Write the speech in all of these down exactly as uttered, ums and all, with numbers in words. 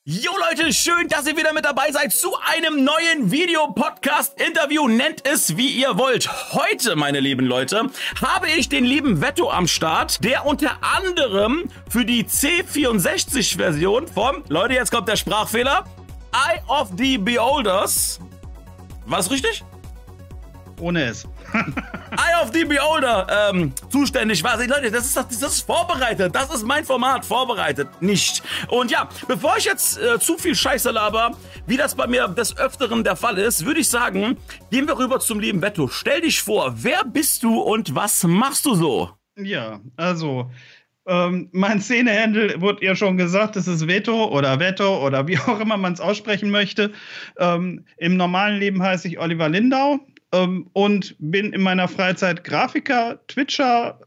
Jo Leute, schön, dass ihr wieder mit dabei seid zu einem neuen Video-Podcast-Interview. Nennt es, wie ihr wollt. Heute, meine lieben Leute, habe ich den lieben Vetto am Start, der unter anderem für die C vierundsechzig-Version vom, Leute, jetzt kommt der Sprachfehler, Eye of the Beholders. War's richtig? Ohne es. Eye of the Beholder ähm, zuständig war. Leute, das ist, das ist vorbereitet. Das ist mein Format. Vorbereitet. Nicht. Und ja, bevor ich jetzt äh, zu viel Scheiße laber, wie das bei mir des Öfteren der Fall ist, würde ich sagen, gehen wir rüber zum lieben Vetto. Stell dich vor, wer bist du und was machst du so? Ja, also, ähm, mein Szenehandle wurde ja schon gesagt, es ist Vetto oder Vetto oder wie auch immer man es aussprechen möchte. Ähm, im normalen Leben heiße ich Oliver Lindau. Ähm, und bin in meiner Freizeit Grafiker, Twitcher,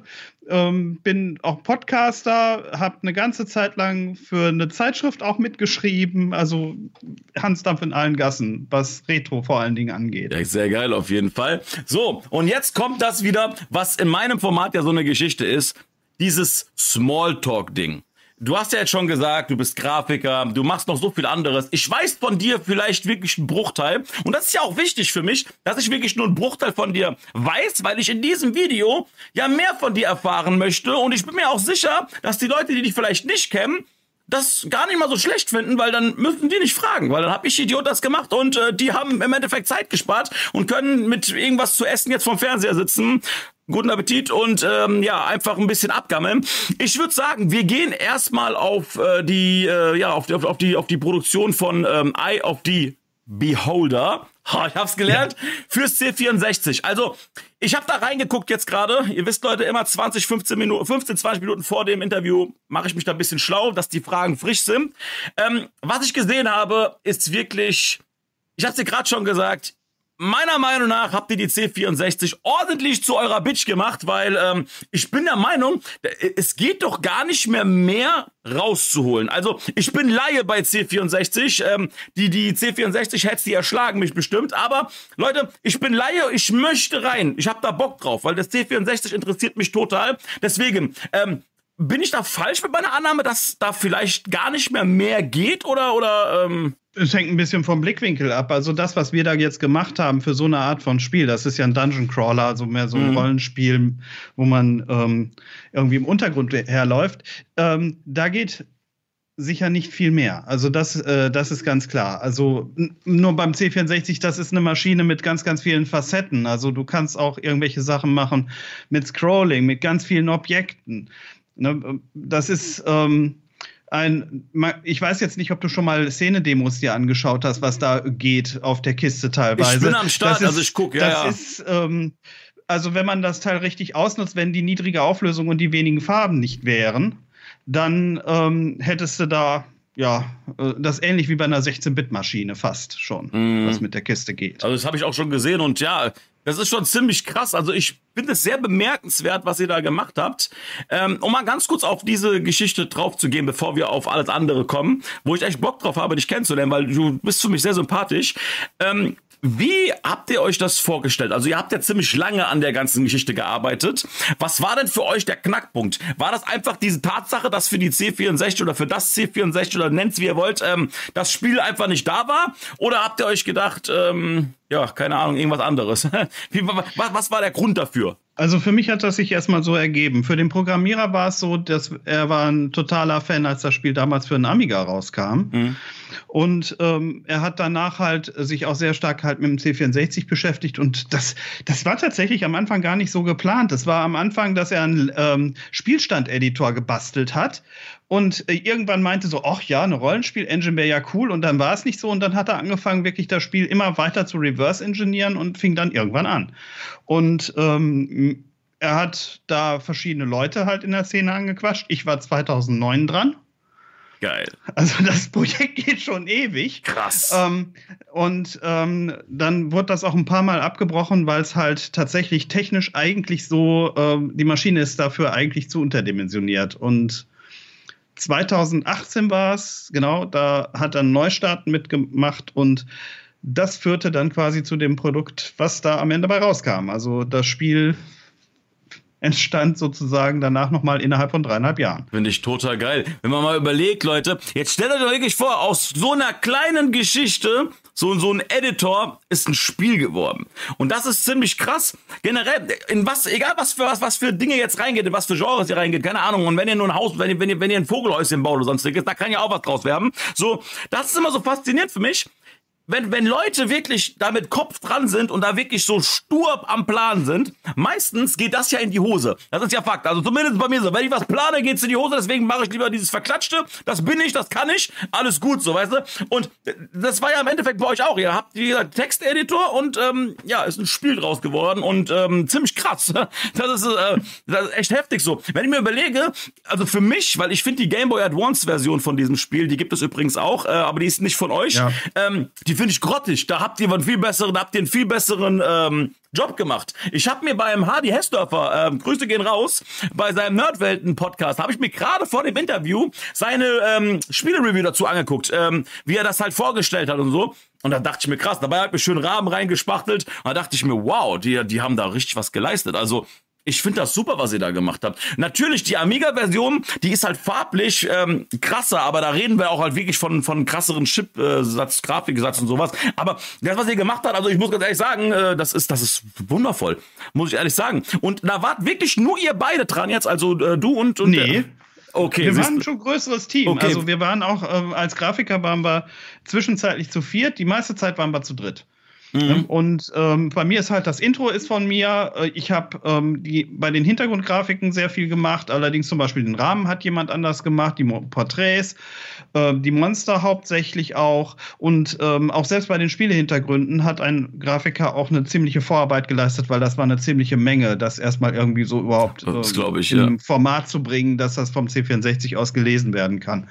ähm, bin auch Podcaster, habe eine ganze Zeit lang für eine Zeitschrift auch mitgeschrieben, also Hansdampf in allen Gassen, was Retro vor allen Dingen angeht. Ja, sehr geil auf jeden Fall. So, und jetzt kommt das wieder, was in meinem Format ja so eine Geschichte ist, dieses Smalltalk-Ding. Du hast ja jetzt schon gesagt, du bist Grafiker, du machst noch so viel anderes. Ich weiß von dir vielleicht wirklich einen Bruchteil. Und das ist ja auch wichtig für mich, dass ich wirklich nur einen Bruchteil von dir weiß, weil ich in diesem Video ja mehr von dir erfahren möchte. Und ich bin mir auch sicher, dass die Leute, die dich vielleicht nicht kennen, das gar nicht mal so schlecht finden, weil dann müssen die nicht fragen, weil dann habe ich Idiot das gemacht und äh, die haben im Endeffekt Zeit gespart und können mit irgendwas zu essen jetzt vom Fernseher sitzen. Guten Appetit und ähm, ja, einfach ein bisschen abgammeln. Ich würde sagen, wir gehen erstmal auf äh, die äh, ja auf, auf, auf die auf die Produktion von ähm, Eye of the Beholder. Ha, ich hab's gelernt. Ja. Fürs C vierundsechzig. Also, ich habe da reingeguckt jetzt gerade. Ihr wisst, Leute, immer zwanzig, fünfzehn Minuten, fünfzehn, zwanzig Minuten vor dem Interview mache ich mich da ein bisschen schlau, dass die Fragen frisch sind. Ähm, was ich gesehen habe, ist wirklich, ich hab's dir gerade schon gesagt, meiner Meinung nach habt ihr die C vierundsechzig ordentlich zu eurer Bitch gemacht, weil ähm, ich bin der Meinung, es geht doch gar nicht mehr mehr rauszuholen. Also ich bin Laie bei C vierundsechzig, ähm, die die C vierundsechzig Heads, die erschlagen mich bestimmt, aber Leute, ich bin Laie, ich möchte rein, ich habe da Bock drauf, weil das C vierundsechzig interessiert mich total, deswegen, ähm, bin ich da falsch mit meiner Annahme, dass da vielleicht gar nicht mehr mehr geht oder, oder, ähm Es hängt ein bisschen vom Blickwinkel ab. Also das, was wir da jetzt gemacht haben für so eine Art von Spiel, das ist ja ein Dungeon Crawler, also mehr so ein mhm. Rollenspiel, wo man ähm, irgendwie im Untergrund herläuft. Ähm, da geht sicher nicht viel mehr. Also das, äh, das ist ganz klar. Also nur beim C vierundsechzig, das ist eine Maschine mit ganz, ganz vielen Facetten. Also du kannst auch irgendwelche Sachen machen mit Scrolling, mit ganz vielen Objekten. Ne? Das ist ähm, Ein, ich weiß jetzt nicht, ob du schon mal Szene-Demos dir angeschaut hast, was da geht auf der Kiste teilweise. Ich bin am Start, ist, also ich gucke, ja, das ja. Ist, ähm, also wenn man das Teil richtig ausnutzt, wenn die niedrige Auflösung und die wenigen Farben nicht wären, dann ähm, hättest du da, ja, das ähnlich wie bei einer sechzehn-Bit-Maschine fast schon, mm. was mit der Kiste geht. Also das habe ich auch schon gesehen und ja, das ist schon ziemlich krass. Also ich finde es sehr bemerkenswert, was ihr da gemacht habt. Ähm, um mal ganz kurz auf diese Geschichte drauf zu gehen, bevor wir auf alles andere kommen, wo ich echt Bock drauf habe, dich kennenzulernen, weil du bist für mich sehr sympathisch. Ähm, Wie habt ihr euch das vorgestellt? Also ihr habt ja ziemlich lange an der ganzen Geschichte gearbeitet. Was war denn für euch der Knackpunkt? War das einfach diese Tatsache, dass für die C vierundsechzig oder für das C vierundsechzig oder nennt's wie ihr wollt, ähm, das Spiel einfach nicht da war? Oder habt ihr euch gedacht, ähm, ja, keine Ahnung, irgendwas anderes? Wie, was, was war der Grund dafür? Also für mich hat das sich erstmal so ergeben. Für den Programmierer war es so, dass er war ein totaler Fan, als das Spiel damals für einen Amiga rauskam. Mhm. Und ähm, er hat danach halt sich auch sehr stark halt mit dem C vierundsechzig beschäftigt. Und das, das war tatsächlich am Anfang gar nicht so geplant. Das war am Anfang, dass er einen ähm, Spielstand-Editor gebastelt hat. Und äh, irgendwann meinte so, ach ja, eine Rollenspiel-Engine wäre ja cool. Und dann war es nicht so. Und dann hat er angefangen, wirklich das Spiel immer weiter zu reverse-engineeren und fing dann irgendwann an. Und ähm, er hat da verschiedene Leute halt in der Szene angequatscht. Ich war zweitausendneun dran. Geil. Also das Projekt geht schon ewig. Krass. Ähm, und ähm, dann wurde das auch ein paar Mal abgebrochen, weil es halt tatsächlich technisch eigentlich so, ähm, die Maschine ist dafür eigentlich zu unterdimensioniert. Und zweitausendachtzehn war es, genau, da hat er einen Neustart mitgemacht und das führte dann quasi zu dem Produkt, was da am Ende bei rauskam. Also das Spiel entstand sozusagen danach nochmal innerhalb von dreieinhalb Jahren. Finde ich total geil. Wenn man mal überlegt, Leute, jetzt stellt euch doch wirklich vor, aus so einer kleinen Geschichte, so, so ein Editor ist ein Spiel geworden. Und das ist ziemlich krass. Generell, in was, egal was für, was, was für Dinge jetzt reingeht, in was für Genres ihr reingeht, keine Ahnung. Und wenn ihr nur ein Haus, wenn ihr, wenn ihr, wenn ihr ein Vogelhäuschen baut oder sonstiges, da kann ja auch was draus werden. So, das ist immer so faszinierend für mich. Wenn, wenn Leute wirklich da mit Kopf dran sind und da wirklich so stur am Plan sind, meistens geht das ja in die Hose. Das ist ja Fakt. Also zumindest bei mir so. Wenn ich was plane, geht's in die Hose. Deswegen mache ich lieber dieses Verklatschte. Das bin ich, das kann ich. Alles gut, so, weißt du. Und das war ja im Endeffekt bei euch auch. Ihr habt, wie gesagt, Texteditor und ähm, ja, ist ein Spiel draus geworden und ähm, ziemlich krass. Das ist, äh, das ist echt heftig so. Wenn ich mir überlege, also für mich, weil ich finde die Game Boy Advance Version von diesem Spiel, die gibt es übrigens auch, äh, aber die ist nicht von euch. Ja. Ähm, die finde ich grottig. Da habt ihr einen viel besseren, da habt ihr einen viel besseren ähm, Job gemacht. Ich habe mir beim Hardy Hessdörfer, ähm, Grüße gehen raus, bei seinem Nerdwelten-Podcast, habe ich mir gerade vor dem Interview seine ähm, Spiele-Review dazu angeguckt, ähm, wie er das halt vorgestellt hat und so. Und da dachte ich mir, krass, dabei hat mir schön Rahmen reingespachtelt. Und da dachte ich mir, wow, die, die haben da richtig was geleistet. Also ich finde das super, was ihr da gemacht habt. Natürlich, die Amiga-Version, die ist halt farblich ähm, krasser, aber da reden wir auch halt wirklich von, von krasseren Chip-Satz, Grafiksatz und sowas. Aber das, was ihr gemacht habt, also ich muss ganz ehrlich sagen, äh, das ist, das ist wundervoll, muss ich ehrlich sagen. Und da wart wirklich nur ihr beide dran jetzt, also äh, du und... und nee. Äh, okay. Wir waren schon ein größeres Team. Okay. Also wir waren auch, äh, als Grafiker waren wir zwischenzeitlich zu viert, die meiste Zeit waren wir zu dritt. Mhm. Und ähm, bei mir ist halt, das Intro ist von mir. Ich habe ähm, die bei den Hintergrundgrafiken sehr viel gemacht. Allerdings zum Beispiel den Rahmen hat jemand anders gemacht, die Porträts, äh, die Monster hauptsächlich auch. Und ähm, auch selbst bei den Spielehintergründen hat ein Grafiker auch eine ziemliche Vorarbeit geleistet, weil das war eine ziemliche Menge, das erstmal irgendwie so überhaupt äh, das glaub ich, im ja. Format zu bringen, dass das vom C vierundsechzig aus gelesen werden kann.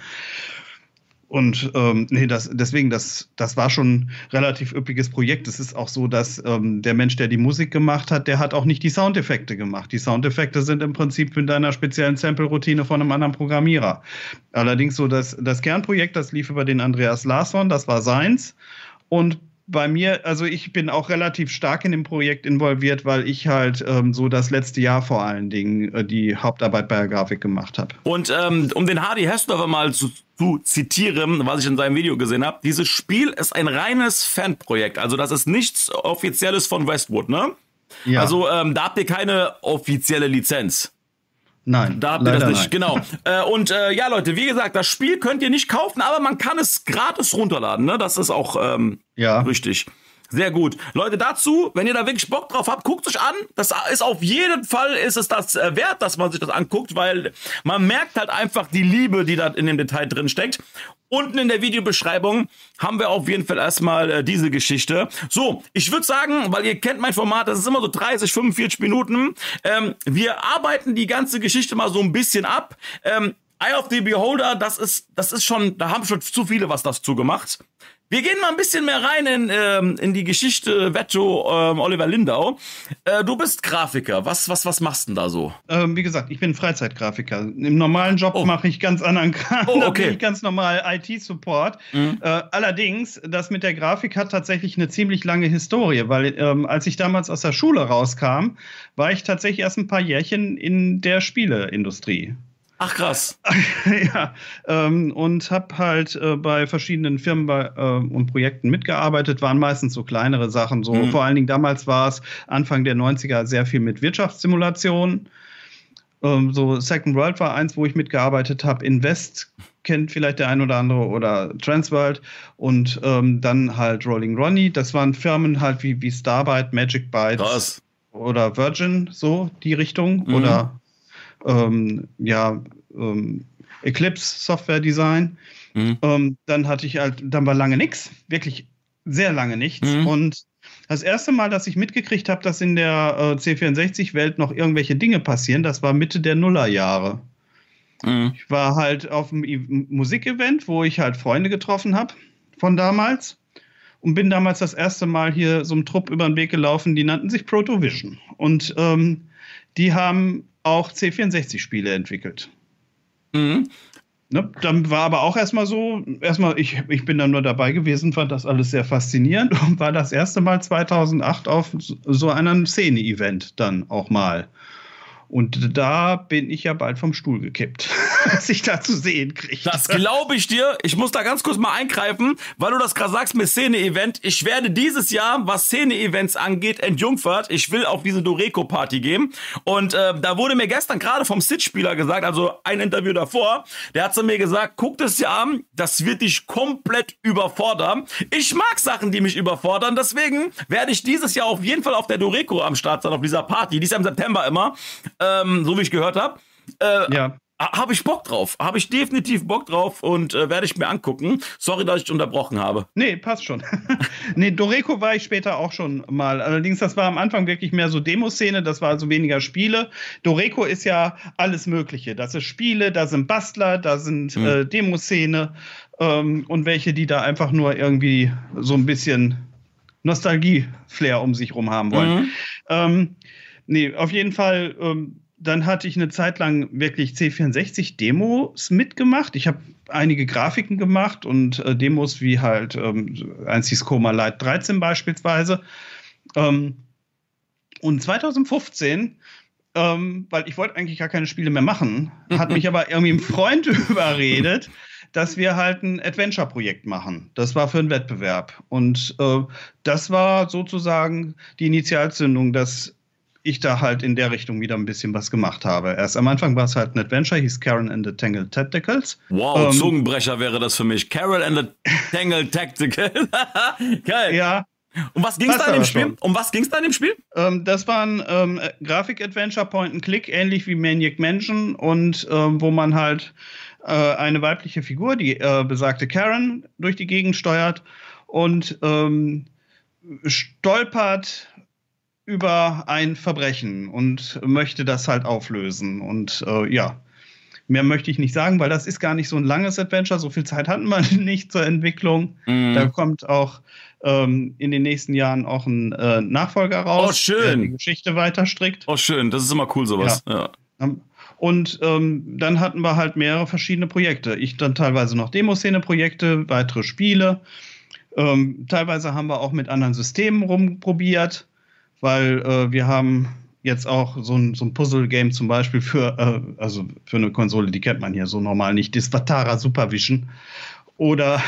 Und ähm, nee, das, deswegen, das, das war schon ein relativ üppiges Projekt. Es ist auch so, dass ähm, der Mensch, der die Musik gemacht hat, der hat auch nicht die Soundeffekte gemacht. Die Soundeffekte sind im Prinzip mit einer speziellen Sample-Routine von einem anderen Programmierer. Allerdings so, dass das Kernprojekt, das lief über den Andreas Larsson, das war seins. Und bei mir, also ich bin auch relativ stark in dem Projekt involviert, weil ich halt ähm, so das letzte Jahr vor allen Dingen äh, die Hauptarbeit bei der Grafik gemacht habe. Und ähm, um den Hardy Hessdörfer mal zu, zu zitieren, was ich in seinem Video gesehen habe, dieses Spiel ist ein reines Fanprojekt. Also das ist nichts Offizielles von Westwood, ne? Ja. Also ähm, da habt ihr keine offizielle Lizenz. Nein, da habt ihr das nicht, nein. Genau. äh, und äh, ja, Leute, wie gesagt, das Spiel könnt ihr nicht kaufen, aber man kann es gratis runterladen, ne? Das ist auch ähm, ja. richtig. Sehr gut. Leute, dazu, wenn ihr da wirklich Bock drauf habt, guckt euch an. Das ist auf jeden Fall, ist es das äh, wert, dass man sich das anguckt, weil man merkt halt einfach die Liebe, die da in dem Detail drin steckt. Unten in der Videobeschreibung haben wir auf jeden Fall erstmal äh, diese Geschichte. So, ich würde sagen, weil ihr kennt mein Format, das ist immer so dreißig, fünfundvierzig Minuten. Ähm, wir arbeiten die ganze Geschichte mal so ein bisschen ab. Ähm, Eye of the Beholder, das ist, das ist schon, da haben schon zu viele was dazu gemacht. Wir gehen mal ein bisschen mehr rein in, ähm, in die Geschichte Vetto ähm, Oliver Lindau. Äh, du bist Grafiker. Was, was, was machst du denn da so? Ähm, wie gesagt, ich bin Freizeitgrafiker. Im normalen Job oh. mache ich ganz anderen Kram. Oh, okay. Da bin ich ganz normal I T-Support. Mhm. Äh, allerdings, das mit der Grafik hat tatsächlich eine ziemlich lange Historie, weil ähm, als ich damals aus der Schule rauskam, war ich tatsächlich erst ein paar Jährchen in der Spieleindustrie. Ach krass. Ja, ähm, und habe halt äh, bei verschiedenen Firmen bei, äh, und Projekten mitgearbeitet, waren meistens so kleinere Sachen. So. Mhm. Vor allen Dingen damals war es Anfang der neunziger sehr viel mit Wirtschaftssimulationen. Ähm, so Second World war eins, wo ich mitgearbeitet habe. Invest kennt vielleicht der ein oder andere oder Transworld. Und ähm, dann halt Rolling Ronnie. Das waren Firmen halt wie, wie Starbyte, Magic Bytes krass. Oder Virgin, so die Richtung. Mhm. Oder Ähm, ja, ähm, Eclipse Software Design. Mhm. Ähm, dann hatte ich halt, dann war lange nichts, wirklich sehr lange nichts. Mhm. Und das erste Mal, dass ich mitgekriegt habe, dass in der äh, C vierundsechzig-Welt noch irgendwelche Dinge passieren, das war Mitte der Nullerjahre. Mhm. Ich war halt auf einem e- Musikevent, wo ich halt Freunde getroffen habe von damals. Und bin damals das erste Mal hier so einem Trupp über den Weg gelaufen, die nannten sich Protovision. Und ähm, die haben auch C vierundsechzig-Spiele entwickelt. Mhm. Ne, dann war aber auch erstmal so, erstmal, ich, ich bin dann nur dabei gewesen, fand das alles sehr faszinierend und war das erste Mal zweitausendacht auf so einem Szene-Event dann auch mal. Und da bin ich ja bald vom Stuhl gekippt, was ich da zu sehen kriege. Das glaube ich dir. Ich muss da ganz kurz mal eingreifen, weil du das gerade sagst mit Szene-Event. Ich werde dieses Jahr, was Szene-Events angeht, entjungfert. Ich will auf diese Doreko-Party gehen. Und äh, da wurde mir gestern gerade vom Sid-Spieler gesagt, also ein Interview davor, der hat zu mir gesagt, guck das dir an, das wird dich komplett überfordern. Ich mag Sachen, die mich überfordern. Deswegen werde ich dieses Jahr auf jeden Fall auf der Doreko am Start sein, auf dieser Party. Die ist ja im September immer. Ähm, so wie ich gehört habe, äh, ja. habe ich Bock drauf. Habe ich definitiv Bock drauf und äh, werde ich mir angucken. Sorry, dass ich dich unterbrochen habe. Nee, passt schon. nee, Doreko war ich später auch schon mal. Allerdings, das war am Anfang wirklich mehr so Demoszene, das war also weniger Spiele. Doreko ist ja alles Mögliche. Das ist Spiele, da sind Bastler, da sind mhm. äh, Demoszene ähm, und welche, die da einfach nur irgendwie so ein bisschen Nostalgie-Flair um sich rum haben wollen. Mhm. Ähm, Nee, auf jeden Fall, ähm, dann hatte ich eine Zeit lang wirklich C vierundsechzig-Demos mitgemacht. Ich habe einige Grafiken gemacht und äh, Demos wie halt ähm, eins hieß Coma Light dreizehn beispielsweise. Ähm, und zwanzig fünfzehn, ähm, weil ich wollte eigentlich gar keine Spiele mehr machen, hat mich aber irgendwie ein Freund überredet, dass wir halt ein Adventure-Projekt machen. Das war für einen Wettbewerb. Und äh, das war sozusagen die Initialzündung, dass ich da halt in der Richtung wieder ein bisschen was gemacht habe. Erst am Anfang war es halt ein Adventure, hieß Karen and the Tangled Tacticals. Wow, ähm, Zungenbrecher wäre das für mich. Karen and the Tangled Tacticals. Geil. Ja. Um was ging es da in dem Spiel? Schon. Um was ging es da in dem Spiel? Ähm, das war ein ähm, Grafik-Adventure, Point-and-Click, ähnlich wie Maniac Mansion und ähm, wo man halt äh, eine weibliche Figur, die äh, besagte Karen, durch die Gegend steuert und ähm, stolpert über ein Verbrechen und möchte das halt auflösen. Und äh, ja, mehr möchte ich nicht sagen, weil das ist gar nicht so ein langes Adventure. So viel Zeit hatten wir nicht zur Entwicklung. Mm. Da kommt auch ähm, in den nächsten Jahren auch ein äh, Nachfolger raus, oh, schön. der die Geschichte weiter strickt. Oh, schön. Das ist immer cool, sowas. Ja. Ja. Und ähm, dann hatten wir halt mehrere verschiedene Projekte. Ich dann teilweise noch Demoszene-Projekte, weitere Spiele. Ähm, teilweise haben wir auch mit anderen Systemen rumprobiert, weil äh, wir haben jetzt auch so ein, so ein Puzzle-Game zum Beispiel für, äh, also für eine Konsole, die kennt man hier so normal nicht, das Vatara Supervision. Oder,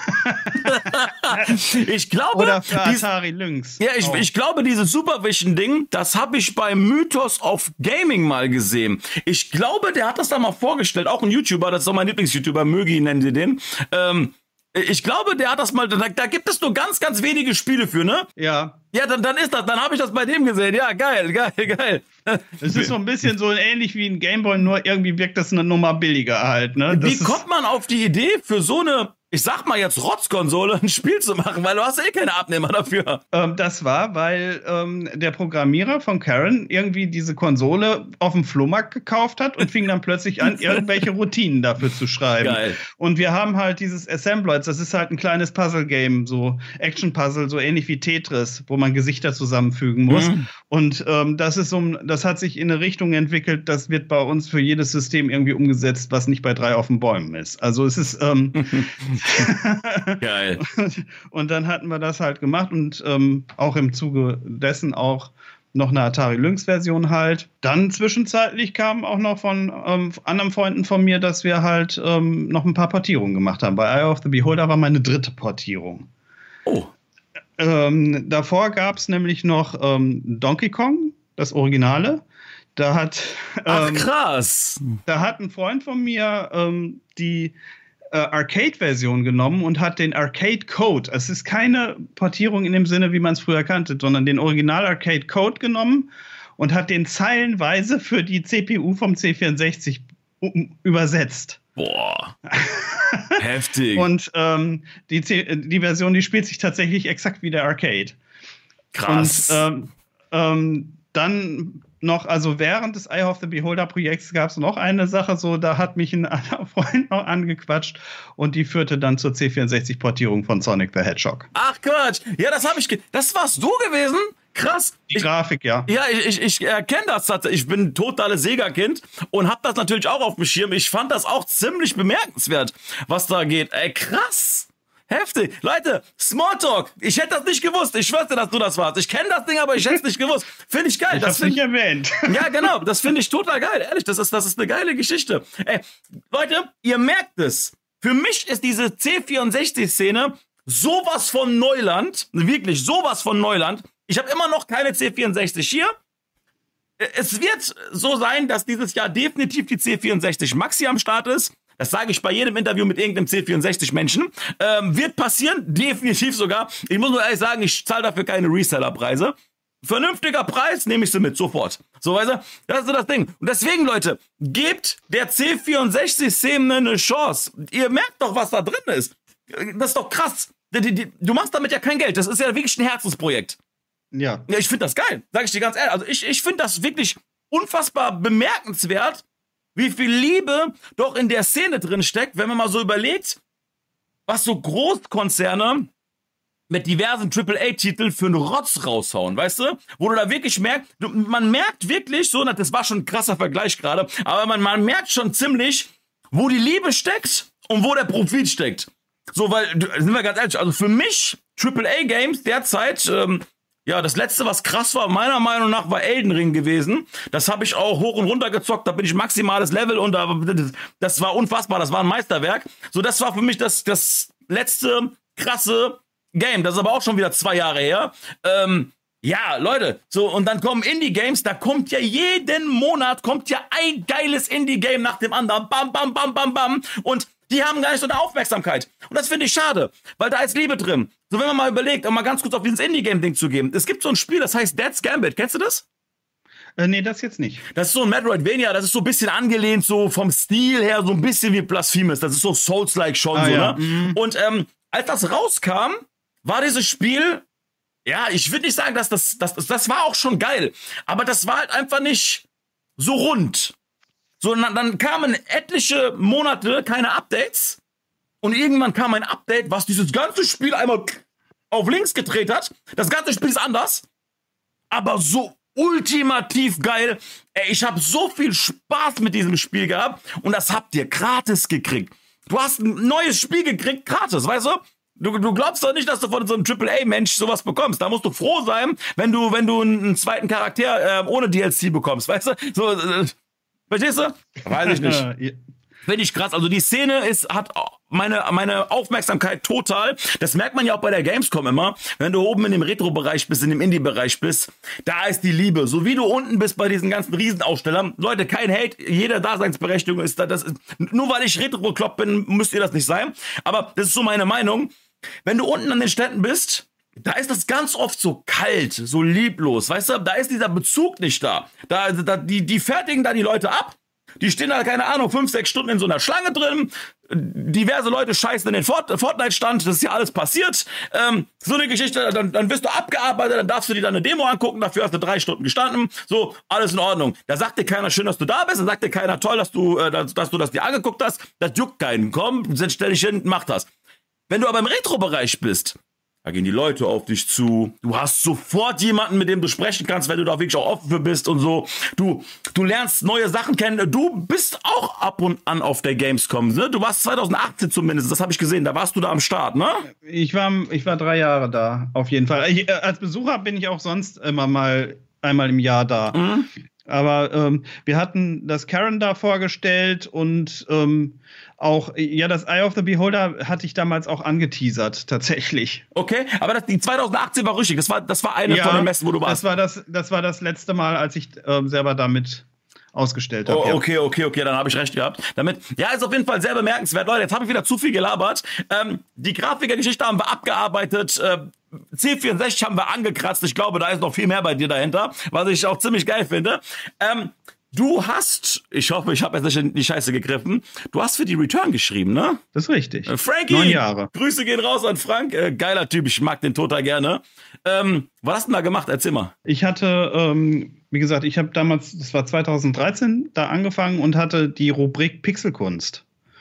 ich glaube, oder für Atari Lynx. Ja, ich, ich glaube, dieses Supervision-Ding, das habe ich bei Mythos of Gaming mal gesehen. Ich glaube, der hat das da mal vorgestellt, auch ein YouTuber, das ist auch mein Lieblings-YouTuber, Mögi nennen sie den. Ähm, ich glaube, der hat das mal, da, da gibt es nur ganz, ganz wenige Spiele für, ne? Ja. Ja, dann, dann ist das, dann habe ich das bei dem gesehen. Ja, geil, geil, geil. Es ist so ein bisschen so ähnlich wie ein Gameboy, nur irgendwie wirkt das eine Nummer billiger halt, ne? Das Wie kommt man auf die Idee, für so eine, ich sag mal jetzt Rotzkonsole, ein Spiel zu machen? Weil du hast eh keine Abnehmer dafür. Ähm, das war, weil ähm, der Programmierer von Karen irgendwie diese Konsole auf dem Flohmarkt gekauft hat und fing dann plötzlich an, irgendwelche Routinen dafür zu schreiben. Geil. Und wir haben halt dieses Assembloids, das ist halt ein kleines Puzzle-Game, so Action-Puzzle, so ähnlich wie Tetris, wo man Gesichter zusammenfügen muss. Mhm. Und ähm, das ist so, das hat sich in eine Richtung entwickelt, das wird bei uns für jedes System irgendwie umgesetzt, was nicht bei drei auf den Bäumen ist. Also es ist ähm, geil. Und, und dann hatten wir das halt gemacht und ähm, auch im Zuge dessen auch noch eine Atari Lynx-Version halt. Dann zwischenzeitlich kam auch noch von ähm, anderen Freunden von mir, dass wir halt ähm, noch ein paar Portierungen gemacht haben. Bei Eye of the Beholder war meine dritte Portierung. Oh. Ähm, davor gab es nämlich noch ähm, Donkey Kong, das Originale. Da hat, ähm, Ach, krass. Da hat ein Freund von mir ähm, die äh, Arcade-Version genommen und hat den Arcade-Code, es ist keine Portierung in dem Sinne, wie man es früher kannte, sondern den Original-Arcade-Code genommen und hat den zeilenweise für die C P U vom C vierundsechzig übersetzt. Boah. Heftig. Und ähm, die, die Version, die spielt sich tatsächlich exakt wie der Arcade. Krass. Und ähm, ähm, dann noch, also während des Eye of the Beholder Projekts gab es noch eine Sache, so da hat mich ein anderer Freund noch angequatscht und die führte dann zur C vierundsechzig Portierung von Sonic the Hedgehog. Ach Quatsch, ja, das habe ich, ge das warst du gewesen? Krass. Die ich, Grafik, ja. Ja, ich, ich, ich erkenne das tatsächlich. Ich bin ein totales Sega-Kind und habe das natürlich auch auf dem Schirm. Ich fand das auch ziemlich bemerkenswert, was da geht. Ey, krass. Heftig. Leute, Smalltalk. Ich hätte das nicht gewusst. Ich schwöre dir, dass du das warst. Ich kenne das Ding, aber ich hätte es nicht gewusst. Finde ich geil. Ich das hab's find, nicht erwähnt. Ja, genau. Das finde ich total geil. Ehrlich, das ist, das ist eine geile Geschichte. Ey, Leute, ihr merkt es. Für mich ist diese C vierundsechzig-Szene sowas von Neuland. Wirklich sowas von Neuland. Ich habe immer noch keine C vierundsechzig hier. Es wird so sein, dass dieses Jahr definitiv die C vierundsechzig Maxi am Start ist. Das sage ich bei jedem Interview mit irgendeinem C vierundsechzig-Menschen. Ähm, wird passieren, definitiv sogar. Ich muss nur ehrlich sagen, ich zahle dafür keine Reseller-Preise. Vernünftiger Preis, nehme ich sie mit, sofort. So, weißt du, das ist so das Ding. Und deswegen, Leute, gebt der C vierundsechzig-Szene eine Chance. Ihr merkt doch, was da drin ist. Das ist doch krass. Du machst damit ja kein Geld. Das ist ja wirklich ein Herzensprojekt. Ja. Ja, ich finde das geil, sage ich dir ganz ehrlich. Also ich, ich finde das wirklich unfassbar bemerkenswert, wie viel Liebe doch in der Szene drin steckt, wenn man mal so überlegt, was so Großkonzerne mit diversen Triple A Titeln für einen Rotz raushauen, weißt du? Wo du da wirklich merkst, du, man merkt wirklich so, das war schon ein krasser Vergleich gerade, aber man, man merkt schon ziemlich, wo die Liebe steckt und wo der Profit steckt. So, weil, sind wir ganz ehrlich, also für mich, Triple A Games derzeit, ähm, ja, das letzte, was krass war, meiner Meinung nach, war Elden Ring gewesen. Das habe ich auch hoch und runter gezockt, da bin ich maximales Level und da, das war unfassbar, das war ein Meisterwerk. So, das war für mich das, das letzte krasse Game. Das ist aber auch schon wieder zwei Jahre her. Ähm, ja, Leute, so, und dann kommen Indie-Games, da kommt ja jeden Monat, kommt ja ein geiles Indie-Game nach dem anderen. Bam, bam, bam, bam, bam. Und die haben gar nicht so eine Aufmerksamkeit. Und das finde ich schade, weil da ist Liebe drin. So, wenn man mal überlegt, um mal ganz kurz auf dieses Indie-Game-Ding zu gehen. Es gibt so ein Spiel, das heißt Dead's Gambit. Kennst du das? Äh, nee, das jetzt nicht. Das ist so ein Metroidvania, das ist so ein bisschen angelehnt, so vom Stil her, so ein bisschen wie Blasphemous. Das ist so Souls-like schon, ah, so, ja. ne? Mhm. Und ähm, als das rauskam, war dieses Spiel, ja, ich würde nicht sagen, dass das, das, das war auch schon geil. Aber das war halt einfach nicht so rund. So, dann, dann kamen etliche Monate keine Updates und irgendwann kam ein Update, was dieses ganze Spiel einmal auf links gedreht hat. Das ganze Spiel ist anders, aber so ultimativ geil. Ey, ich habe so viel Spaß mit diesem Spiel gehabt und das habt ihr gratis gekriegt. Du hast ein neues Spiel gekriegt, gratis, weißt du? Du, du glaubst doch nicht, dass du von so einem Triple A Mensch sowas bekommst. Da musst du froh sein, wenn du, wenn du einen zweiten Charakter äh, ohne D L C bekommst, weißt du? So, äh, verstehst du? Weiß ich nicht. Finde ich krass. Also die Szene ist, hat meine, meine Aufmerksamkeit total. Das merkt man ja auch bei der Gamescom immer. Wenn du oben in dem Retro-Bereich bist, in dem Indie-Bereich bist, da ist die Liebe. So wie du unten bist bei diesen ganzen Riesenausstellern. Leute, kein Hate. Jede Daseinsberechtigung ist da. Das ist, nur weil ich Retro-Klopp bin, müsst ihr das nicht sein. Aber das ist so meine Meinung. Wenn du unten an den Ständen bist, da ist das ganz oft so kalt, so lieblos. Weißt du, da ist dieser Bezug nicht da. Da, da die, die fertigen da die Leute ab. Die stehen da, keine Ahnung, fünf, sechs Stunden in so einer Schlange drin. Diverse Leute scheißen in den Fort Fortnite-Stand. Das ist ja alles passiert. Ähm, so eine Geschichte, dann, dann wirst du abgearbeitet, dann darfst du dir dann eine Demo angucken. Dafür hast du drei Stunden gestanden. So, alles in Ordnung. Da sagt dir keiner, schön, dass du da bist. Da sagt dir keiner, toll, dass du, äh, dass, dass du das dir angeguckt hast. Das juckt keinen. Komm, stell dich hin, mach das. Wenn du aber im Retro-Bereich bist, da gehen die Leute auf dich zu. Du hast sofort jemanden, mit dem du sprechen kannst, wenn du da wirklich auch offen für bist und so. Du, du lernst neue Sachen kennen. Du bist auch ab und an auf der Gamescom, ne? Du warst zwanzig achtzehn zumindest, das habe ich gesehen. Da warst du da am Start, ne? Ich war, ich war drei Jahre da, auf jeden Fall. Ich, äh, als Besucher bin ich auch sonst immer mal einmal im Jahr da. Mhm. Aber ähm, wir hatten das Karen da vorgestellt und ähm, auch, ja, das Eye of the Beholder hatte ich damals auch angeteasert, tatsächlich. Okay, aber das, die zwanzig achtzehn war richtig. Das war, das war eine ja, von den Messen, wo du warst. Das war das, das war das letzte Mal, als ich ähm, selber damit ausgestellt habe. Oh, ja. okay, okay, okay, dann habe ich recht gehabt. Damit, ja, ist auf jeden Fall sehr bemerkenswert. Leute, jetzt habe ich wieder zu viel gelabert. Ähm, die Grafikergeschichte haben wir abgearbeitet. Äh, C vierundsechzig haben wir angekratzt. Ich glaube, da ist noch viel mehr bei dir dahinter, was ich auch ziemlich geil finde. Ähm, du hast, ich hoffe, ich habe jetzt nicht in die Scheiße gegriffen, du hast für die Return geschrieben, ne? Das ist richtig. Äh, Frankie, neun Jahre. Grüße gehen raus an Frank. Äh, geiler Typ, ich mag den total gerne. Ähm, was hast du denn da gemacht? Erzähl mal. Ich hatte, ähm, wie gesagt, ich habe damals, das war zwanzig dreizehn, da angefangen und hatte die Rubrik Pixelkunst.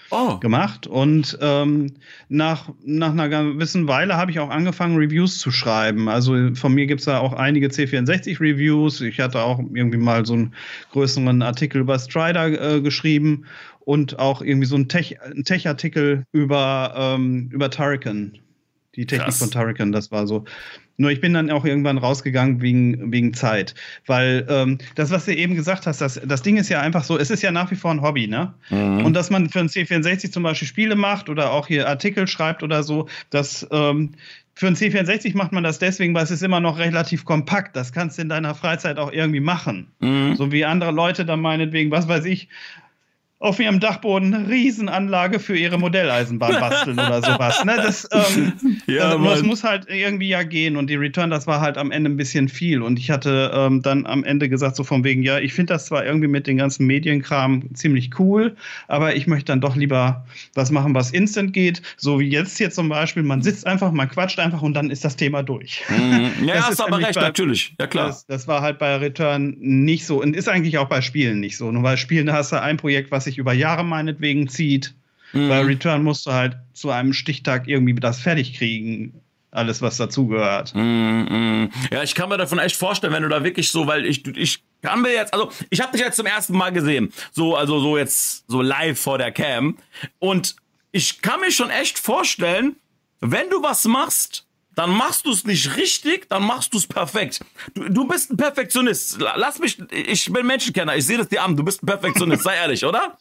oh. gemacht. Und ähm, nach, nach einer gewissen Weile habe ich auch angefangen, Reviews zu schreiben. Also von mir gibt es da auch einige C vierundsechzig-Reviews. Ich hatte auch irgendwie mal so einen größeren Artikel über Strider äh, geschrieben und auch irgendwie so einen Tech, einen Tech-Artikel über, ähm, über Turrican. Die Technik Krass. von Turrican, das war so. Nur ich bin dann auch irgendwann rausgegangen wegen, wegen Zeit. Weil ähm, das, was du eben gesagt hast, das, das Ding ist ja einfach so, es ist ja nach wie vor ein Hobby, ne? Mhm. Und dass man für ein C vierundsechzig zum Beispiel Spiele macht oder auch hier Artikel schreibt oder so, das ähm, für ein C vierundsechzig macht man das deswegen, weil es ist immer noch relativ kompakt. Das kannst du in deiner Freizeit auch irgendwie machen. Mhm. So wie andere Leute dann meinetwegen, was weiß ich, auf ihrem Dachboden eine Riesenanlage für ihre Modelleisenbahn basteln oder sowas. Ne? Das, ähm, ja, das, das muss halt irgendwie ja gehen. Und die Return, das war halt am Ende ein bisschen viel. Und ich hatte ähm, dann am Ende gesagt, so von wegen, ja, ich finde das zwar irgendwie mit den ganzen Medienkram ziemlich cool, aber ich möchte dann doch lieber was machen, was instant geht. So wie jetzt hier zum Beispiel, man sitzt einfach, man quatscht einfach und dann ist das Thema durch. Mhm. Ja, das hast aber recht, bei, natürlich. Ja, klar. Das, das war halt bei Return nicht so und ist eigentlich auch bei Spielen nicht so. Nur bei Spielen hast du ein Projekt, was sich über Jahre meinetwegen zieht. Mhm. Bei Return musst du halt zu einem Stichtag irgendwie das fertig kriegen. Alles, was dazugehört. Mhm. Ja, ich kann mir davon echt vorstellen, wenn du da wirklich so, weil ich, ich kann mir jetzt, also ich habe dich jetzt zum ersten Mal gesehen. So, also so jetzt so live vor der Cam. Und ich kann mir schon echt vorstellen, wenn du was machst, dann machst du es nicht richtig, dann machst du es perfekt. Du, du bist ein Perfektionist. Lass mich, ich bin Menschenkenner, ich sehe das dir an, du bist ein Perfektionist, sei ehrlich, oder?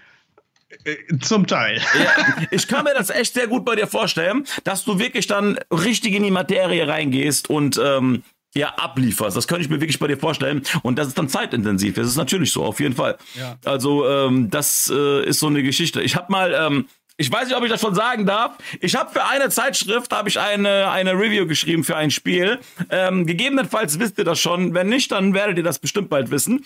Zum Teil. Ja, ich kann mir das echt sehr gut bei dir vorstellen, dass du wirklich dann richtig in die Materie reingehst und ähm, ja, ablieferst. Das könnte ich mir wirklich bei dir vorstellen. Und das ist dann zeitintensiv. Das ist natürlich so, auf jeden Fall. Ja. Also ähm, das äh, ist so eine Geschichte. Ich habe mal... Ähm, Ich weiß nicht, ob ich das schon sagen darf. Ich habe für eine Zeitschrift habe ich eine eine Review geschrieben für ein Spiel. Ähm, gegebenenfalls wisst ihr das schon. Wenn nicht, dann werdet ihr das bestimmt bald wissen.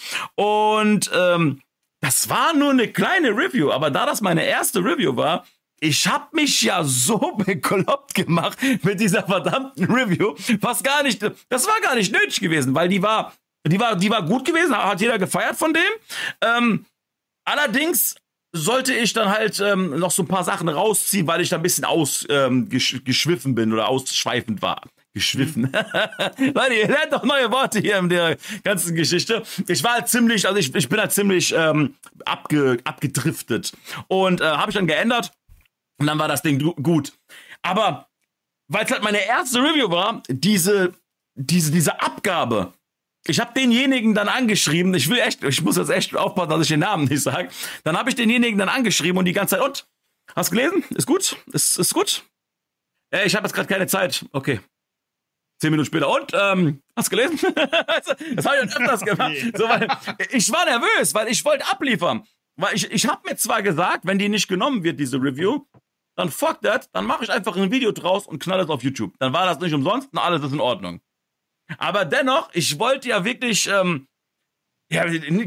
Und ähm, das war nur eine kleine Review. Aber da das meine erste Review war, ich habe mich ja so bekloppt gemacht mit dieser verdammten Review. Was gar nicht, das war gar nicht nötig gewesen, weil die war, die war, die war gut gewesen. Hat jeder gefeiert von dem. Ähm, allerdings sollte ich dann halt ähm, noch so ein paar Sachen rausziehen, weil ich da ein bisschen ausgeschwiffen ähm, bin oder ausschweifend war. Geschwiffen. Mhm. Leute, ihr lernt doch neue Worte hier in der ganzen Geschichte. Ich war halt ziemlich, also ich, ich bin halt ziemlich ähm, abge, abgedriftet. Und äh, habe ich dann geändert und dann war das Ding gut. Aber weil es halt meine erste Review war, diese, diese, diese Abgabe, ich habe denjenigen dann angeschrieben, ich will echt, ich muss jetzt echt aufpassen, dass ich den Namen nicht sage. Dann habe ich denjenigen dann angeschrieben und die ganze Zeit, und? Hast du gelesen? Ist gut? Ist, ist gut? Äh, ich habe jetzt gerade keine Zeit. Okay. Zehn Minuten später, und? Ähm, hast du gelesen? Das habe ich dann öfters gemacht. So, weil ich war nervös, weil ich wollte abliefern. Weil ich, ich habe mir zwar gesagt, wenn die nicht genommen wird, diese Review, dann fuck that, dann mache ich einfach ein Video draus und knall es auf YouTube. Dann war das nicht umsonst und alles ist in Ordnung. Aber dennoch, ich wollte ja wirklich, ähm, ja,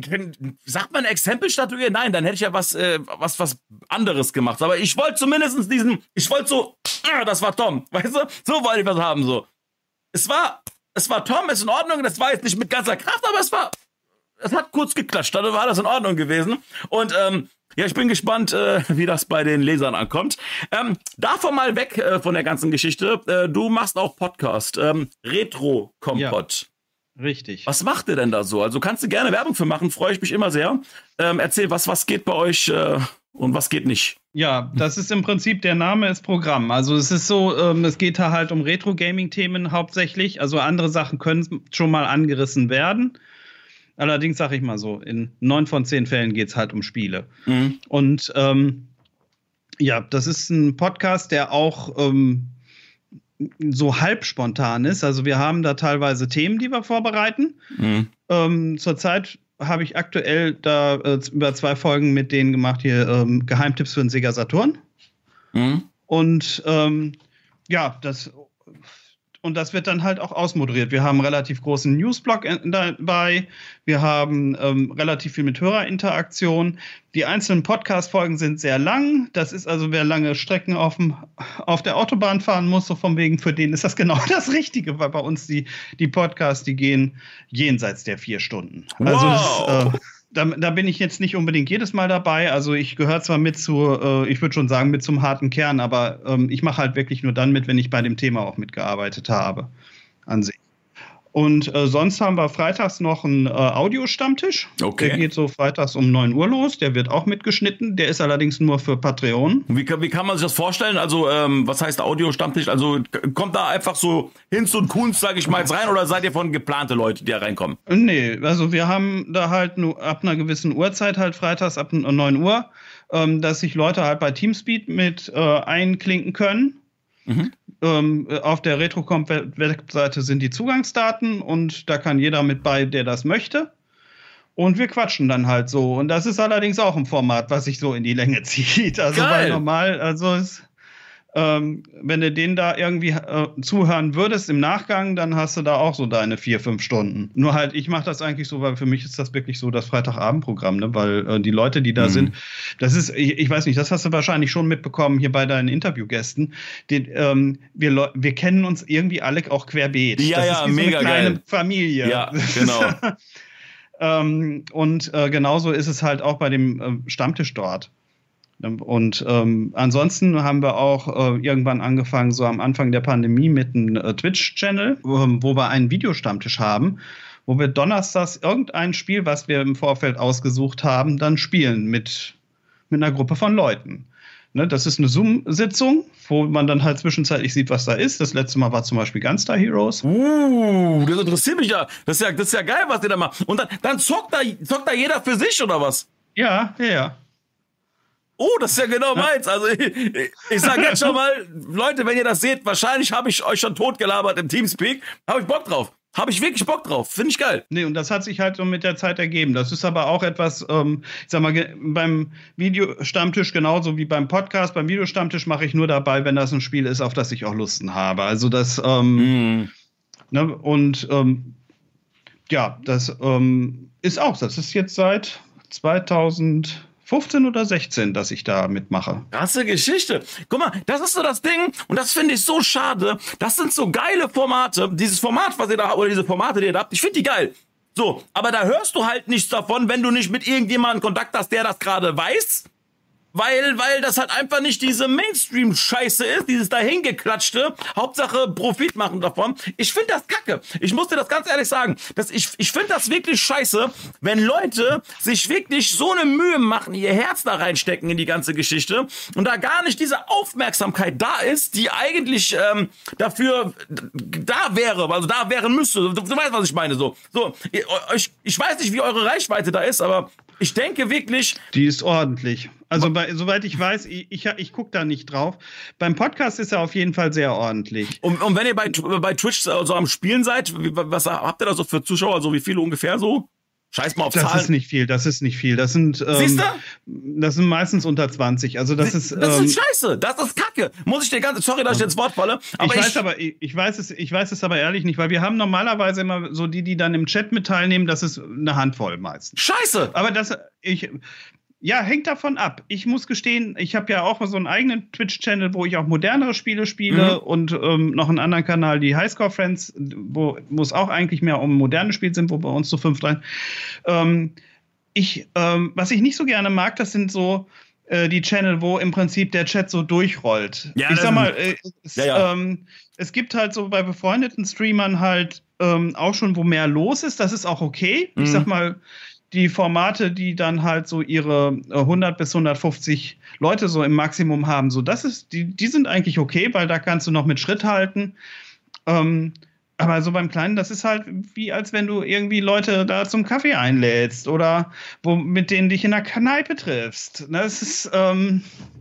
sagt man Exempel statuieren? Nein, dann hätte ich ja was, äh, was, was anderes gemacht. Aber ich wollte zumindest diesen, ich wollte so, äh, das war Tom, weißt du? So wollte ich was haben, so. Es war, es war Tom, ist in Ordnung, das war jetzt nicht mit ganzer Kraft, aber es war, es hat kurz geklatscht, dann war das in Ordnung gewesen. Und, ähm, ja, ich bin gespannt, äh, wie das bei den Lesern ankommt. Ähm, davon mal weg äh, von der ganzen Geschichte. Äh, du machst auch Podcast. Ähm, Retro-Kompott. Ja, richtig. Was macht ihr denn da so? Also kannst du gerne Werbung für machen, freue ich mich immer sehr. Ähm, erzähl, was, was geht bei euch äh, und was geht nicht? Ja, das ist im Prinzip, der Name ist Programm. Also es ist so, ähm, es geht da halt um Retro-Gaming-Themen hauptsächlich. Also andere Sachen können schon mal angerissen werden. Allerdings sage ich mal so, in neun von zehn Fällen geht es halt um Spiele. Mhm. Und ähm, ja, das ist ein Podcast, der auch ähm, so halb spontan ist. Also wir haben da teilweise Themen, die wir vorbereiten. Mhm. Ähm, zurzeit habe ich aktuell da äh, über zwei Folgen mit denen gemacht, hier ähm, Geheimtipps für den Sega Saturn. Mhm. Und ähm, ja, das... Und das wird dann halt auch ausmoderiert. Wir haben einen relativ großen Newsblog dabei. Wir haben ähm, relativ viel mit Hörerinteraktion. Die einzelnen Podcast-Folgen sind sehr lang. Das ist also, wer lange Strecken auf, dem, auf der Autobahn fahren muss, so von wegen, für den ist das genau das Richtige, weil bei uns die, die Podcasts, die gehen jenseits der vier Stunden. Wow. Also das, äh, da, da bin ich jetzt nicht unbedingt jedes Mal dabei. Also ich gehöre zwar mit zu, äh, ich würde schon sagen, mit zum harten Kern, aber ähm, ich mache halt wirklich nur dann mit, wenn ich bei dem Thema auch mitgearbeitet habe an sich. Und äh, sonst haben wir freitags noch einen äh, Audiostammtisch. Okay. Der geht so freitags um neun Uhr los. Der wird auch mitgeschnitten. Der ist allerdings nur für Patreon. Wie, wie kann man sich das vorstellen? Also, ähm, was heißt Audiostammtisch? Also, kommt da einfach so Hinz und Kunst, sage ich mal, jetzt rein? Oder seid ihr von geplante Leute, die da reinkommen? Nee, also wir haben da halt nur ab einer gewissen Uhrzeit, halt freitags ab neun Uhr, ähm, dass sich Leute halt bei Teamspeak mit äh, einklinken können. Mhm. Ähm, auf der Retrocomp-Webseite sind die Zugangsdaten und da kann jeder mit bei, der das möchte. Und wir quatschen dann halt so. Und das ist allerdings auch ein Format, was sich so in die Länge zieht. Also Geil. Weil normal, also es, ähm, wenn du denen da irgendwie äh, zuhören würdest im Nachgang, dann hast du da auch so deine vier, fünf Stunden. Nur halt, ich mache das eigentlich so, weil für mich ist das wirklich so das Freitagabendprogramm, ne? Weil äh, die Leute, die da mhm. sind, das ist, ich, ich weiß nicht, das hast du wahrscheinlich schon mitbekommen hier bei deinen Interviewgästen. Die, ähm, wir, wir kennen uns irgendwie alle auch querbeet. Ja, das ja, ist wie mega so eine kleine geil. Familie. Ja, genau. ähm, und äh, genauso ist es halt auch bei dem äh, Stammtisch dort. Und ähm, ansonsten haben wir auch äh, irgendwann angefangen, so am Anfang der Pandemie mit einem äh, Twitch-Channel, ähm, wo wir einen Videostammtisch haben, wo wir donnerstags irgendein Spiel, was wir im Vorfeld ausgesucht haben, dann spielen mit, mit einer Gruppe von Leuten. Ne, das ist eine Zoom-Sitzung, wo man dann halt zwischenzeitlich sieht, was da ist. Das letzte Mal war zum Beispiel Gunstar Heroes. Uh, das interessiert mich ja. Das ist ja, das ist ja geil, was ihr da macht. Und dann, dann zockt, da, zockt da jeder für sich, oder was? Ja, ja, ja. Oh, das ist ja genau meins. Also ich, ich sage jetzt schon mal, Leute, wenn ihr das seht, wahrscheinlich habe ich euch schon totgelabert im Teamspeak. Habe ich Bock drauf. Habe ich wirklich Bock drauf. Finde ich geil. Nee, und das hat sich halt so mit der Zeit ergeben. Das ist aber auch etwas, ähm, ich sag mal, beim Videostammtisch genauso wie beim Podcast. Beim Videostammtisch mache ich nur dabei, wenn das ein Spiel ist, auf das ich auch Lust habe. Also das, ähm, mm. ne, und ähm, ja, das ähm, ist auch, das ist jetzt seit zweitausendfünfzehn oder sechzehn, dass ich da mitmache. Krasse Geschichte. Guck mal, das ist so das Ding und das finde ich so schade. Das sind so geile Formate. Dieses Format, was ihr da habt, oder diese Formate, die ihr da habt, ich finde die geil. So, aber da hörst du halt nichts davon, wenn du nicht mit irgendjemandem Kontakt hast, der das gerade weiß. Weil, weil das halt einfach nicht diese Mainstream-Scheiße ist, dieses dahingeklatschte, Hauptsache Profit machen davon. Ich finde das kacke. Ich muss dir das ganz ehrlich sagen. Das, ich ich finde das wirklich scheiße, wenn Leute sich wirklich so eine Mühe machen, ihr Herz da reinstecken in die ganze Geschichte und da gar nicht diese Aufmerksamkeit da ist, die eigentlich ähm, dafür da wäre, also da wären müsste. Du, du weißt, was ich meine. So, so ich, ich weiß nicht, wie eure Reichweite da ist, aber ich denke wirklich... Die ist ordentlich. Also bei, soweit ich weiß, ich, ich, ich gucke da nicht drauf. Beim Podcast ist er auf jeden Fall sehr ordentlich. Und, und wenn ihr bei, bei Twitch so am Spielen seid, was habt ihr da so für Zuschauer? So wie viele ungefähr so? Scheiß mal auf das Zahlen. Das ist nicht viel, das ist nicht viel. Das sind, ähm, Siehst du? Das sind meistens unter zwanzig. Also das ist, das ähm, ist scheiße, das ist Kacke. Muss ich dir ganz, sorry, dass ich ins Wort falle. Aber ich weiß ich, aber, ich, ich weiß es, ich weiß es aber ehrlich nicht, weil wir haben normalerweise immer so die, die dann im Chat mit teilnehmen, das ist eine Handvoll meistens. Scheiße. Aber das, ich, ja, hängt davon ab. Ich muss gestehen, ich habe ja auch so einen eigenen Twitch-Channel, wo ich auch modernere Spiele spiele mhm. und ähm, noch einen anderen Kanal, die Highscore Friends, wo, wo es auch eigentlich mehr um moderne Spiele sind, wo bei uns so fünf rein. Ähm, ich, ähm, was ich nicht so gerne mag, das sind so äh, die Channel, wo im Prinzip der Chat so durchrollt. Ja, ich sag mal, äh, es, ja, ja. Ähm, es gibt halt so bei befreundeten Streamern halt ähm, auch schon, wo mehr los ist. Das ist auch okay. Mhm. Ich sag mal, die Formate, die dann halt so ihre hundert bis hundertfünfzig Leute so im Maximum haben, so das ist, die, die sind eigentlich okay, weil da kannst du noch mit Schritt halten. Ähm, aber so beim Kleinen, das ist halt wie, als wenn du irgendwie Leute da zum Kaffee einlädst oder wo, mit denen dich in der Kneipe triffst. Das ist, ähm,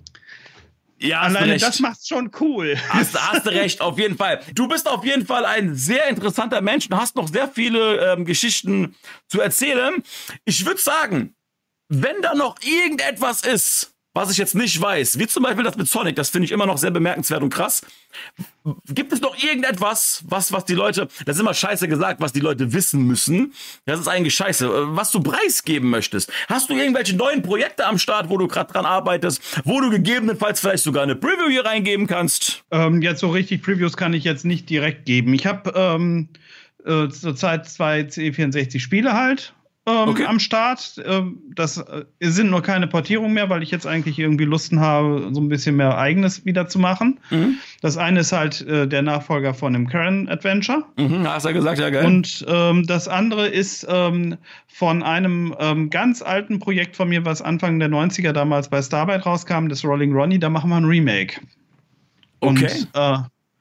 ja, alleine das macht's schon cool. Hast, hast du recht, auf jeden Fall. Du bist auf jeden Fall ein sehr interessanter Mensch und hast noch sehr viele ähm, Geschichten zu erzählen. Ich würde sagen, wenn da noch irgendetwas ist, was ich jetzt nicht weiß, wie zum Beispiel das mit Sonic, das finde ich immer noch sehr bemerkenswert und krass. Gibt es noch irgendetwas, was, was die Leute, das ist immer scheiße gesagt, was die Leute wissen müssen? Das ist eigentlich scheiße. Was du preisgeben möchtest? Hast du irgendwelche neuen Projekte am Start, wo du gerade dran arbeitest, wo du gegebenenfalls vielleicht sogar eine Preview hier reingeben kannst? Ähm, jetzt so richtig Previews kann ich jetzt nicht direkt geben. Ich habe ähm, äh, zurzeit zwei C vierundsechzig Spiele halt. ähm, okay. am Start. Ähm, das äh, sind nur keine Portierungen mehr, weil ich jetzt eigentlich irgendwie Lust habe, so ein bisschen mehr Eigenes wieder zu machen. Mhm. Das eine ist halt äh, der Nachfolger von dem Karen Adventure. Mhm, hast du ja gesagt, ja geil. Und ähm, das andere ist ähm, von einem ähm, ganz alten Projekt von mir, was Anfang der neunziger damals bei Starbite rauskam, das Rolling Ronnie, da machen wir ein Remake. Okay. Und äh,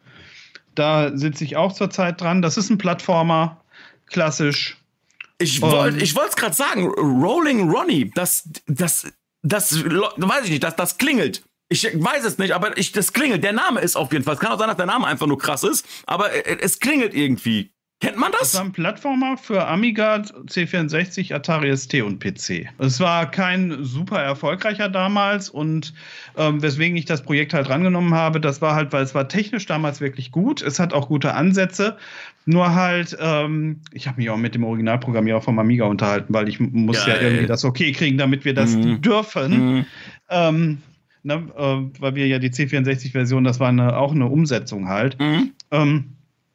da sitze ich auch zurzeit dran. Das ist ein Plattformer, klassisch. Ich wollte ich wollte es gerade sagen, Rolling Ronnie, das, das, das, weiß ich nicht, das, das klingelt. Ich weiß es nicht, aber ich, das klingelt. Der Name ist auf jeden Fall. Es kann auch sein, dass der Name einfach nur krass ist, aber es klingelt irgendwie. Kennt man das? Das war ein Plattformer für Amiga, C vierundsechzig, Atari S T und P C. Es war kein super erfolgreicher damals und ähm, weswegen ich das Projekt halt rangenommen habe, das war halt, weil es war technisch damals wirklich gut. Es hat auch gute Ansätze. Nur halt, ähm, ich habe mich auch mit dem Originalprogrammierer vom Amiga unterhalten, weil ich muss ja, ja irgendwie das okay kriegen, damit wir das mhm. dürfen. Mhm. Ähm, ne, äh, weil wir ja die C vierundsechzig-Version, das war eine, auch eine Umsetzung halt. Mhm. Ähm,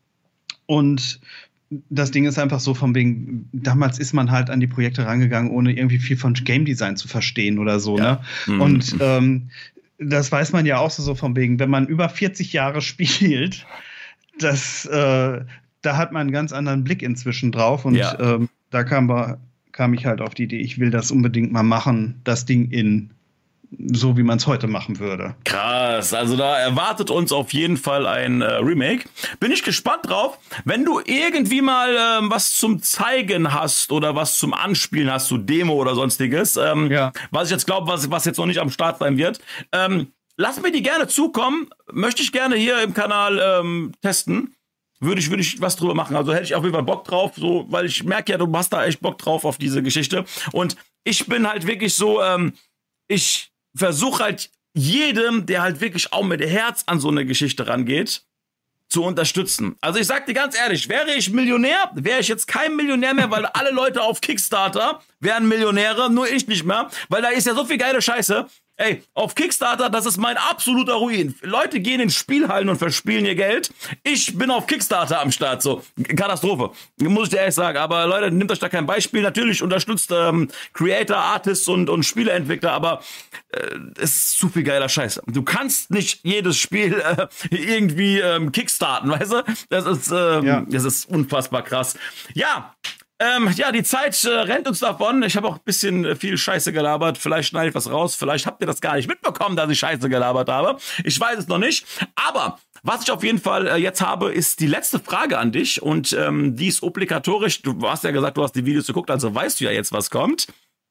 Und das Ding ist einfach so von wegen, damals ist man halt an die Projekte rangegangen, ohne irgendwie viel von Game Design zu verstehen oder so. Ja. Ne? Mhm. Und ähm, das weiß man ja auch so, so von wegen, wenn man über vierzig Jahre spielt, das, äh, da hat man einen ganz anderen Blick inzwischen drauf. Und ja. ähm, da kam, kam ich halt auf die Idee, ich will das unbedingt mal machen, das Ding in so wie man es heute machen würde. Krass, also da erwartet uns auf jeden Fall ein äh, Remake. Bin ich gespannt drauf. Wenn du irgendwie mal ähm, was zum Zeigen hast oder was zum Anspielen hast, so Demo oder sonstiges, ähm, ja. was ich jetzt glaube, was, was jetzt noch nicht am Start sein wird, ähm, lass mir die gerne zukommen. Möchte ich gerne hier im Kanal ähm, testen. Würde ich, würde ich was drüber machen. Also hätte ich auf jeden Fall Bock drauf, so, weil ich merke ja, du hast da echt Bock drauf auf diese Geschichte. Und ich bin halt wirklich so, ähm, ich versuche halt jedem, der halt wirklich auch mit Herz an so eine Geschichte rangeht, zu unterstützen. Also ich sag dir ganz ehrlich, wäre ich Millionär, wäre ich jetzt kein Millionär mehr, weil alle Leute auf Kickstarter wären Millionäre, nur ich nicht mehr, weil da ist ja so viel geile Scheiße. Ey, auf Kickstarter, das ist mein absoluter Ruin. Leute gehen in Spielhallen und verspielen ihr Geld. Ich bin auf Kickstarter am Start, so. Katastrophe. Muss ich dir ehrlich sagen. Aber Leute, nehmt euch da kein Beispiel. Natürlich unterstützt ähm, Creator, Artists und, und Spieleentwickler, aber äh, es ist zu viel geiler Scheiß. Du kannst nicht jedes Spiel äh, irgendwie ähm, kickstarten, weißt du? Das ist, ähm, ja. das ist unfassbar krass. Ja, Ähm, ja, die Zeit äh, rennt uns davon. Ich habe auch ein bisschen äh, viel Scheiße gelabert. Vielleicht schneide ich was raus. Vielleicht habt ihr das gar nicht mitbekommen, dass ich Scheiße gelabert habe. Ich weiß es noch nicht. Aber was ich auf jeden Fall äh, jetzt habe, ist die letzte Frage an dich. Und ähm, die ist obligatorisch. Du hast ja gesagt, du hast die Videos geguckt, also weißt du ja jetzt, was kommt.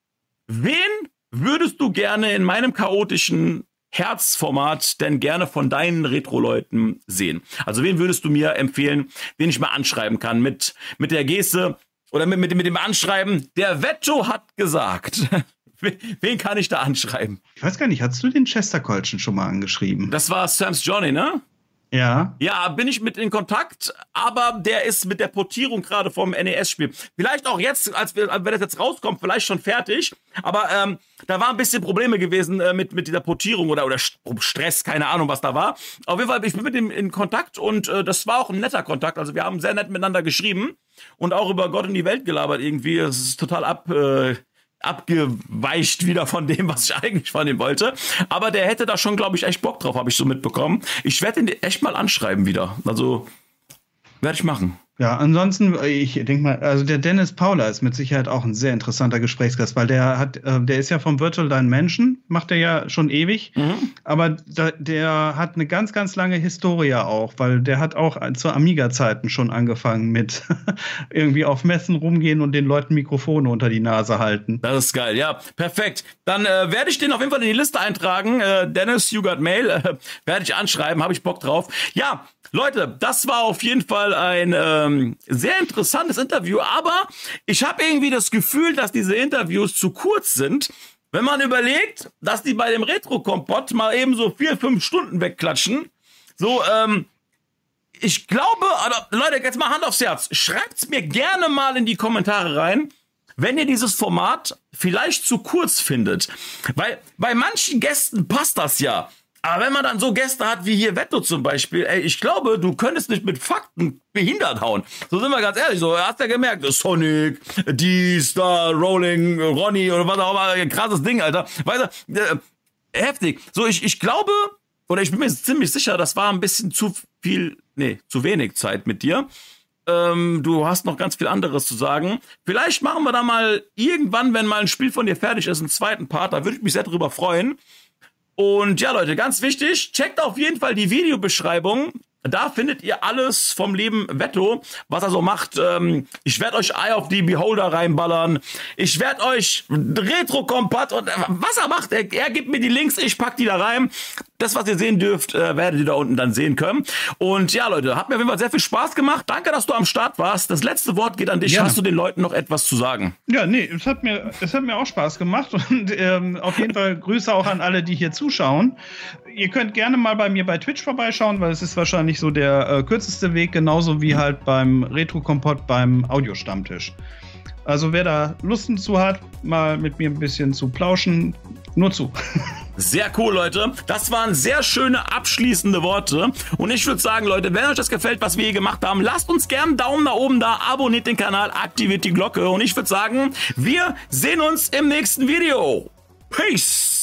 Wen würdest du gerne in meinem chaotischen Herzformat denn gerne von deinen Retro-Leuten sehen? Also wen würdest du mir empfehlen, wen ich mal anschreiben kann mit, mit der Geste oder mit, mit, mit dem Anschreiben, der Vetto hat gesagt. Wen kann ich da anschreiben? Ich weiß gar nicht, hast du den Chesterkolchen schon mal angeschrieben? Das war Sam's Johnny, ne? Ja. Ja, bin ich mit in Kontakt, aber der ist mit der Portierung gerade vom N E S-Spiel. Vielleicht auch jetzt, als wir, wenn das jetzt rauskommt, vielleicht schon fertig. Aber ähm, da war ein bisschen Probleme gewesen äh, mit, mit dieser Portierung oder, oder Stress, keine Ahnung, was da war. Auf jeden Fall, ich bin mit ihm in Kontakt und äh, das war auch ein netter Kontakt. Also wir haben sehr nett miteinander geschrieben und auch über Gott und die Welt gelabert irgendwie. Es ist total ab... Äh, abgeweicht wieder von dem, was ich eigentlich von ihm wollte. Aber der hätte da schon, glaube ich, echt Bock drauf, habe ich so mitbekommen. Ich werde ihn echt mal anschreiben wieder. Also, werde ich machen. Ja, ansonsten, ich denke mal, also der Dennis Paula ist mit Sicherheit auch ein sehr interessanter Gesprächsgast, weil der hat, äh, der ist ja vom Virtual Dimension, macht er ja schon ewig, mhm. aber da, der hat eine ganz, ganz lange Historie auch, weil der hat auch zu Amiga-Zeiten schon angefangen mit irgendwie auf Messen rumgehen und den Leuten Mikrofone unter die Nase halten. Das ist geil, ja, perfekt. Dann äh, werde ich den auf jeden Fall in die Liste eintragen. Äh, Dennis, you got mail, äh, werde ich anschreiben, habe ich Bock drauf. Ja, Leute, das war auf jeden Fall ein ähm, sehr interessantes Interview, aber ich habe irgendwie das Gefühl, dass diese Interviews zu kurz sind, wenn man überlegt, dass die bei dem Retro-Kompott mal eben so vier, fünf Stunden wegklatschen. So, ähm, ich glaube, oder, Leute, jetzt mal Hand aufs Herz, schreibt's mir gerne mal in die Kommentare rein, wenn ihr dieses Format vielleicht zu kurz findet. Weil bei manchen Gästen passt das ja. Aber wenn man dann so Gäste hat wie hier Vetto zum Beispiel, ey, ich glaube, du könntest nicht mit Fakten behindert hauen. So sind wir ganz ehrlich, so hast du ja gemerkt, Sonic, dies, da, Rolling, Ronny oder was auch immer, ein krasses Ding, Alter. Weißt du, äh, heftig. So, ich, ich glaube, oder ich bin mir ziemlich sicher, das war ein bisschen zu viel, nee, zu wenig Zeit mit dir. Ähm, du hast noch ganz viel anderes zu sagen. Vielleicht machen wir da mal irgendwann, wenn mal ein Spiel von dir fertig ist, einen zweiten Part, da würde ich mich sehr drüber freuen. Und ja, Leute, ganz wichtig, checkt auf jeden Fall die Videobeschreibung. Da findet ihr alles vom lieben Vetto, was er so macht. Ähm, ich werde euch Eye of the Beholder reinballern. Ich werde euch Retro-Kompat und äh, was er macht, er, er gibt mir die Links, ich pack die da rein. Das, was ihr sehen dürft, äh, werdet ihr da unten dann sehen können. Und ja, Leute, hat mir auf jeden Fall sehr viel Spaß gemacht. Danke, dass du am Start warst. Das letzte Wort geht an dich. Ja. Hast du den Leuten noch etwas zu sagen? Ja, nee, es hat mir, es hat mir auch Spaß gemacht. Und ähm, auf jeden Fall Grüße auch an alle, die hier zuschauen. Ihr könnt gerne mal bei mir bei Twitch vorbeischauen, weil es ist wahrscheinlich so der äh, kürzeste Weg, genauso wie halt beim Retro-Kompott beim Audiostammtisch. Also wer da Lust zu hat, mal mit mir ein bisschen zu plauschen, nur zu. Sehr cool, Leute. Das waren sehr schöne abschließende Worte. Und ich würde sagen, Leute, wenn euch das gefällt, was wir hier gemacht haben, lasst uns gerne einen Daumen nach oben da, abonniert den Kanal, aktiviert die Glocke. Und ich würde sagen, wir sehen uns im nächsten Video. Peace!